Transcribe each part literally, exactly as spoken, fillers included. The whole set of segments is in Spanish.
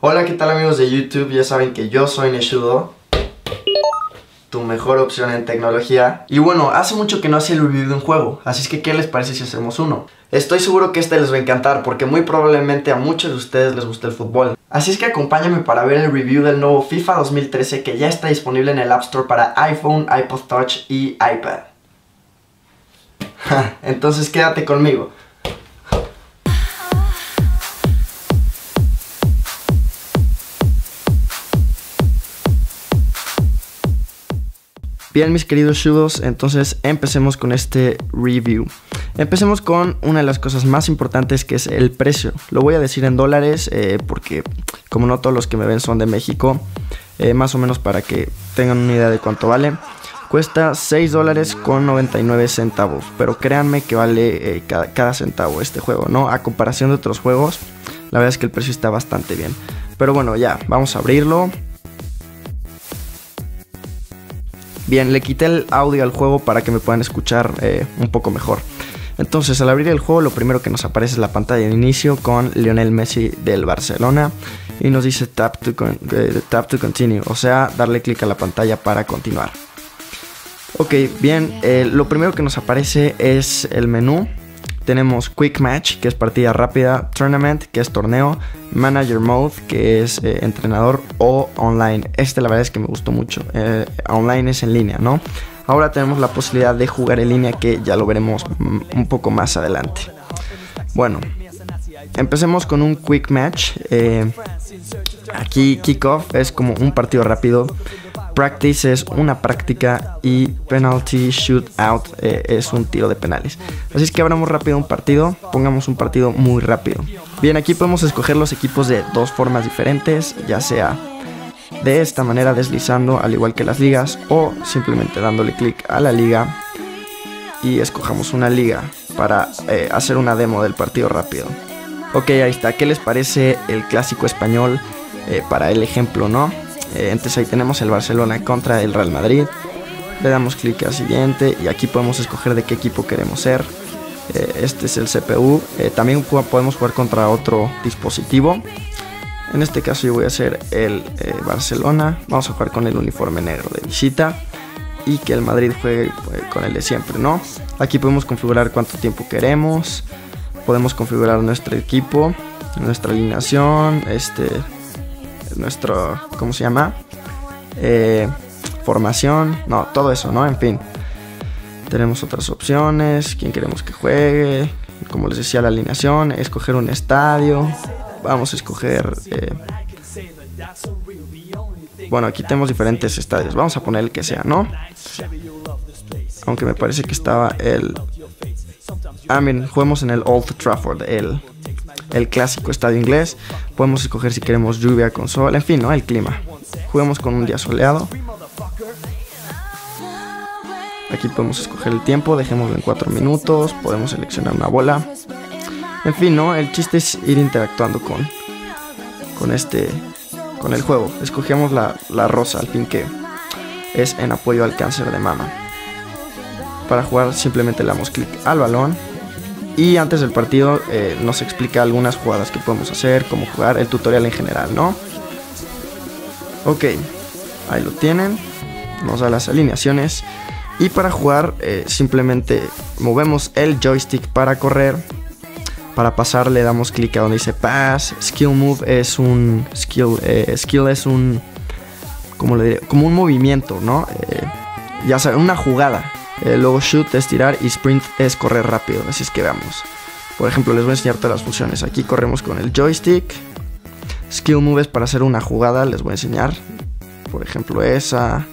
Hola, ¿qué tal amigos de YouTube? Ya saben que yo soy Neshudo, tu mejor opción en tecnología. Y bueno, hace mucho que no hacía el review de un juego, así es que ¿qué les parece si hacemos uno? Estoy seguro que este les va a encantar porque muy probablemente a muchos de ustedes les gusta el fútbol. Así es que acompáñame para ver el review del nuevo FIFA dos mil trece que ya está disponible en el App Store para iPhone, iPod Touch y iPad. Entonces quédate conmigo. Bien, mis queridos Shudos, entonces empecemos con este review. Empecemos con una de las cosas más importantes, que es el precio. Lo voy a decir en dólares eh, porque como no todos los que me ven son de México, eh, más o menos para que tengan una idea de cuánto vale. Cuesta seis dólares con noventa y nueve centavos, pero créanme que vale eh, cada, cada centavo este juego, ¿no? A comparación de otros juegos, la verdad es que el precio está bastante bien. Pero bueno, ya, vamos a abrirlo. Bien, le quité el audio al juego para que me puedan escuchar eh, un poco mejor. Entonces, al abrir el juego, lo primero que nos aparece es la pantalla de inicio con Lionel Messi del Barcelona y nos dice tap to, con, eh, tap to continue, o sea, darle clic a la pantalla para continuar. Ok, bien, eh, lo primero que nos aparece es el menú. Tenemos Quick Match, que es partida rápida, Tournament, que es torneo, Manager Mode, que es eh, entrenador, o Online. Este la verdad es que me gustó mucho. Eh, online es en línea, ¿no? Ahora tenemos la posibilidad de jugar en línea, que ya lo veremos un poco más adelante. Bueno, empecemos con un Quick Match. Eh, aquí Kickoff es como un partido rápido. Practice es una práctica y Penalty Shootout eh, es un tiro de penales. Así es que abramos rápido un partido, pongamos un partido muy rápido. Bien, aquí podemos escoger los equipos de dos formas diferentes, ya sea de esta manera deslizando al igual que las ligas o simplemente dándole clic a la liga y escojamos una liga para eh, hacer una demo del partido rápido. Ok, ahí está. ¿Qué les parece el clásico español eh, para el ejemplo, no? Eh, entonces ahí tenemos el Barcelona contra el Real Madrid. Le damos clic a siguiente y aquí podemos escoger de qué equipo queremos ser. Eh, este es el C P U. Eh, también podemos jugar contra otro dispositivo. En este caso yo voy a hacer el eh, Barcelona. Vamos a jugar con el uniforme negro de visita y que el Madrid juegue pues, con el de siempre, ¿no? Aquí podemos configurar cuánto tiempo queremos. Podemos configurar nuestro equipo, nuestra alineación, este... nuestro, ¿cómo se llama? Eh, formación, no, todo eso, ¿no? En fin, tenemos otras opciones, quién queremos que juegue, como les decía, la alineación, escoger un estadio, vamos a escoger, eh, bueno, aquí tenemos diferentes estadios, vamos a poner el que sea, ¿no? Aunque me parece que estaba el, ah, miren, juguemos en el Old Trafford, el... el clásico estadio inglés. Podemos escoger si queremos lluvia con sol, en fin, ¿no? El clima. Juguemos con un día soleado. Aquí podemos escoger el tiempo, dejémoslo en cuatro minutos. Podemos seleccionar una bola. En fin, ¿no? El chiste es ir interactuando con, con este, con el juego. Escogemos la, la rosa, al fin, que es en apoyo al cáncer de mama. Para jugar simplemente le damos clic al balón. Y antes del partido eh, nos explica algunas jugadas que podemos hacer, cómo jugar, el tutorial en general, ¿no? Ok, ahí lo tienen, nos da las alineaciones. Y para jugar eh, simplemente movemos el joystick para correr. Para pasar le damos clic a donde dice Pass. Skill Move es un... Skill, eh, skill es un... ¿Cómo le diré? Como un movimiento, ¿no? Eh, ya saben, una jugada. Eh, luego Shoot es tirar y Sprint es correr rápido, así es que veamos. Por ejemplo, les voy a enseñar todas las funciones. Aquí corremos con el joystick. Skill Move es para hacer una jugada, les voy a enseñar. Por ejemplo, esa.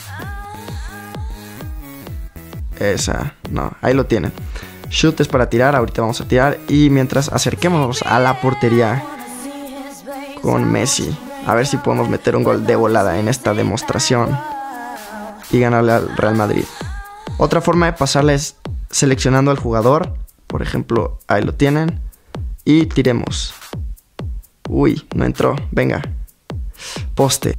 Esa, no, ahí lo tienen. Shoot es para tirar, ahorita vamos a tirar. Y mientras acerquémonos a la portería con Messi, a ver si podemos meter un gol de volada en esta demostración y ganarle al Real Madrid. Otra forma de pasarla es seleccionando al jugador. Por ejemplo, ahí lo tienen. Y tiremos. Uy, no entró. Venga. Poste.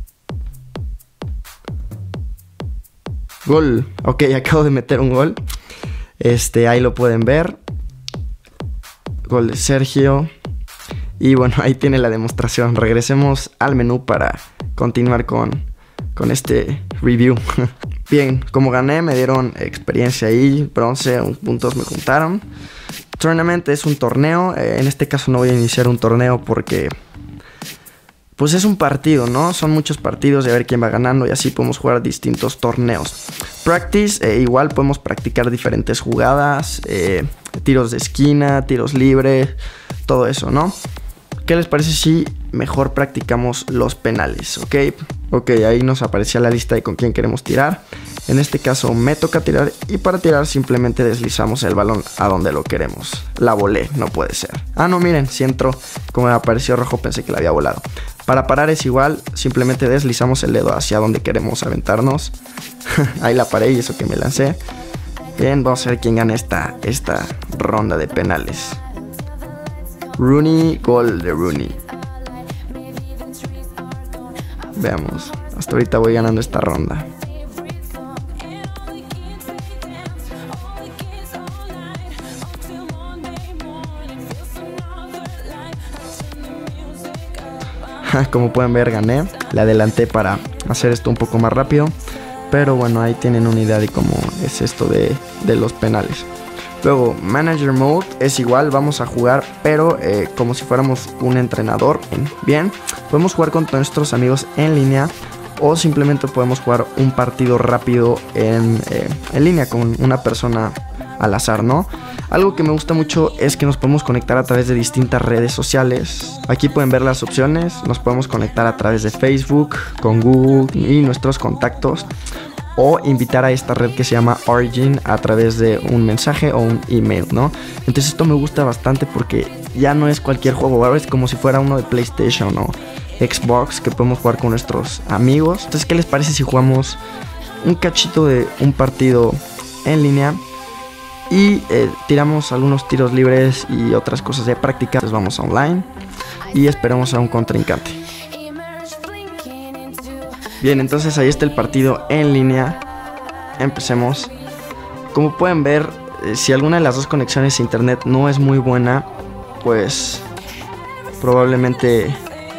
Gol. Ok, acabo de meter un gol. Este, ahí lo pueden ver. Gol de Sergio. Y bueno, ahí tiene la demostración. Regresemos al menú para continuar con, con este review. Bien, como gané me dieron experiencia ahí, bronce, puntos me juntaron. Tournament es un torneo, eh, en este caso no voy a iniciar un torneo porque pues es un partido, ¿no? Son muchos partidos de ver quién va ganando y así podemos jugar distintos torneos. Practice, eh, igual podemos practicar diferentes jugadas, eh, tiros de esquina, tiros libres, todo eso, ¿no? ¿Qué les parece si mejor practicamos los penales? Ok, ok, ahí nos aparecía la lista de con quién queremos tirar. En este caso me toca tirar y para tirar simplemente deslizamos el balón a donde lo queremos. La volé, no puede ser. Ah, no, miren, si entró. Como me apareció rojo pensé que la había volado. Para parar es igual, simplemente deslizamos el dedo hacia donde queremos aventarnos. Ahí la paré y eso que me lancé. Bien, vamos a ver quién gana esta, esta ronda de penales. Rooney, gol de Rooney. Veamos, hasta ahorita voy ganando esta ronda. Como pueden ver gané, le adelanté para hacer esto un poco más rápido. Pero bueno, ahí tienen una idea de cómo es esto de, de los penales. Luego, Manager Mode es igual, vamos a jugar, pero eh, como si fuéramos un entrenador. Bien, podemos jugar con nuestros amigos en línea o simplemente podemos jugar un partido rápido en, eh, en línea con una persona al azar, ¿no? Algo que me gusta mucho es que nos podemos conectar a través de distintas redes sociales. Aquí pueden ver las opciones, nos podemos conectar a través de Facebook, con Google y nuestros contactos. O invitar a esta red que se llama Origin a través de un mensaje o un email, ¿no? Entonces esto me gusta bastante porque ya no es cualquier juego, ahora es como si fuera uno de PlayStation o Xbox que podemos jugar con nuestros amigos. Entonces, ¿qué les parece si jugamos un cachito de un partido en línea y eh, tiramos algunos tiros libres y otras cosas de práctica? Entonces vamos online y esperamos a un contrincante. Bien, entonces ahí está el partido en línea. Empecemos. Como pueden ver, eh, si alguna de las dos conexiones a internet no es muy buena, pues probablemente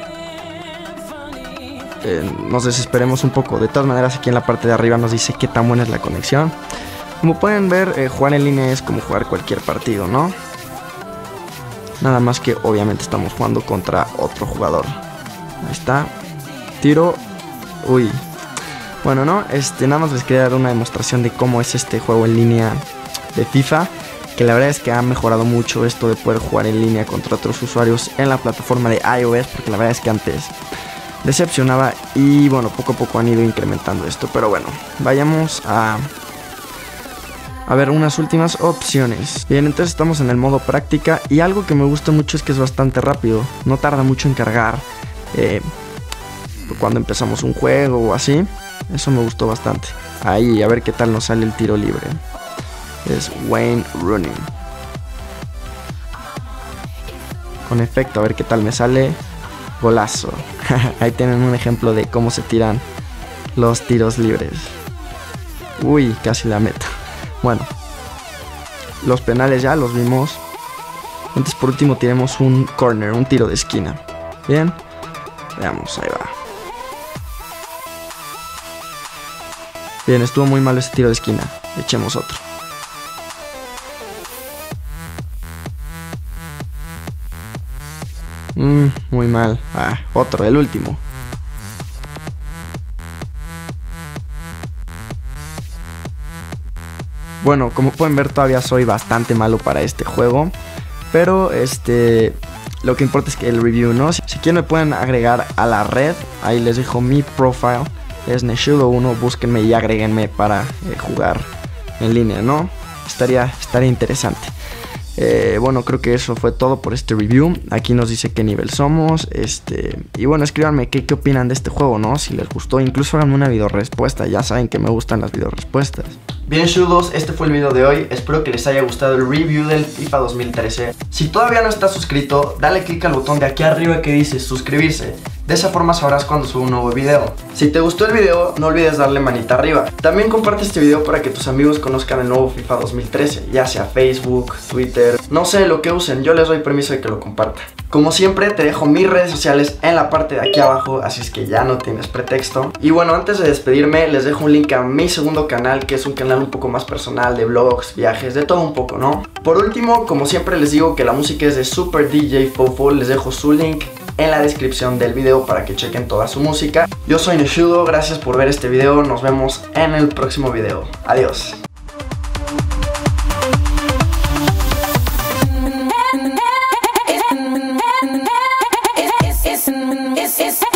eh, nos desesperemos un poco. De todas maneras, aquí en la parte de arriba nos dice qué tan buena es la conexión. Como pueden ver, eh, jugar en línea es como jugar cualquier partido, ¿no? Nada más que obviamente estamos jugando contra otro jugador. Ahí está. Tiro. Uy, bueno, no, este, nada más les quería dar una demostración de cómo es este juego en línea de FIFA, que la verdad es que ha mejorado mucho esto de poder jugar en línea contra otros usuarios en la plataforma de iOS, porque la verdad es que antes decepcionaba y bueno, poco a poco han ido incrementando esto, pero bueno, vayamos a, a ver unas últimas opciones. Bien, entonces estamos en el modo práctica y algo que me gusta mucho es que es bastante rápido, no tarda mucho en cargar. Eh... Cuando empezamos un juego o así, eso me gustó bastante. Ahí, a ver qué tal nos sale el tiro libre. Es Wayne Rooney. Con efecto, a ver qué tal me sale. Golazo. Ahí tienen un ejemplo de cómo se tiran los tiros libres. Uy, casi la meta. Bueno, los penales ya los vimos. Entonces por último tenemos un corner, un tiro de esquina. Bien, veamos, ahí va. Bien, estuvo muy malo ese tiro de esquina. Echemos otro. Mm, muy mal. Ah, otro, el último. Bueno, como pueden ver todavía soy bastante malo para este juego. Pero este... lo que importa es que el review, ¿no? Si, si quieren me pueden agregar a la red. Ahí les dejo mi profile. Es Neshudo uno, búsquenme y agréguenme para eh, jugar en línea, ¿no? Estaría, estaría interesante. Eh, bueno, creo que eso fue todo por este review. Aquí nos dice qué nivel somos. Este, y bueno, escríbanme qué, qué opinan de este juego, ¿no? Si les gustó, incluso háganme una video respuesta. Ya saben que me gustan las video respuestas. Bien, Shudos, este fue el video de hoy. Espero que les haya gustado el review del FIFA dos mil trece. Si todavía no estás suscrito, dale click al botón de aquí arriba que dice suscribirse. De esa forma sabrás cuando subo un nuevo video. Si te gustó el video, no olvides darle manita arriba. También comparte este video para que tus amigos conozcan el nuevo FIFA dos mil trece, ya sea Facebook, Twitter, no sé, lo que usen, yo les doy permiso de que lo compartan. Como siempre, te dejo mis redes sociales en la parte de aquí abajo, así es que ya no tienes pretexto. Y bueno, antes de despedirme, les dejo un link a mi segundo canal, que es un canal un poco más personal, de vlogs, viajes, de todo un poco, ¿no? Por último, como siempre les digo que la música es de Super D J Fofo, les dejo su link en la descripción del video para que chequen toda su música. Yo soy Neshudo, gracias por ver este video, nos vemos en el próximo video. Adiós. It's